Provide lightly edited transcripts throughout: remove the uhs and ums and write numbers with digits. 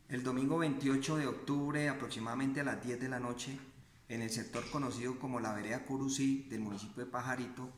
El domingo 28 de octubre, aproximadamente a las 10 de la noche, en el sector conocido como la vereda Curuzí del municipio de Pajarito,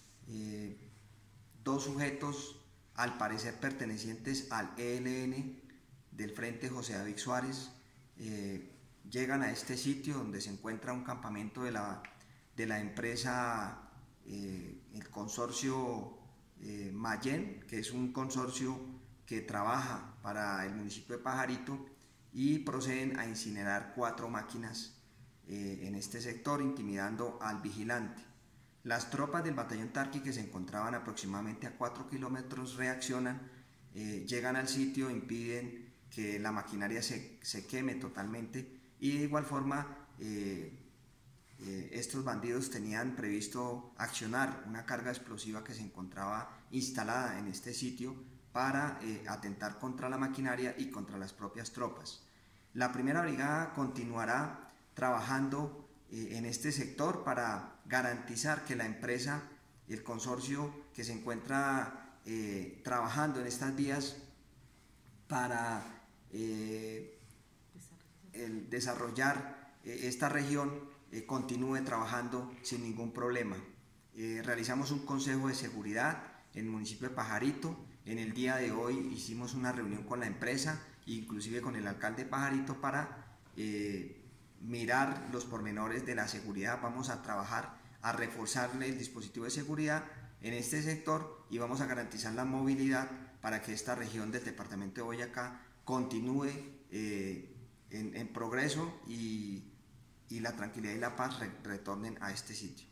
dos sujetos, al parecer pertenecientes al ELN del Frente José David Suárez, llegan a este sitio donde se encuentra un campamento de la empresa, el consorcio Mayen, que es un consorcio que trabaja para el municipio de Pajarito, y proceden a incinerar 4 máquinas en este sector, intimidando al vigilante. Las tropas del batallón Tarqui, que se encontraban aproximadamente a 4 kilómetros, reaccionan, llegan al sitio, impiden que la maquinaria se queme totalmente, y de igual forma estos bandidos tenían previsto accionar una carga explosiva que se encontraba instalada en este sitio para atentar contra la maquinaria y contra las propias tropas. La primera brigada continuará trabajando en este sector para garantizar que la empresa, el consorcio que se encuentra trabajando en estas vías para desarrollar esta región, continúe trabajando sin ningún problema. Realizamos un consejo de seguridad en el municipio de Pajarito. En el día de hoy hicimos una reunión con la empresa, inclusive con el alcalde de Pajarito, para mirar los pormenores de la seguridad. Vamos a trabajar a reforzarle el dispositivo de seguridad en este sector y vamos a garantizar la movilidad para que esta región del departamento de Boyacá continúe en progreso y la tranquilidad y la paz retornen a este sitio.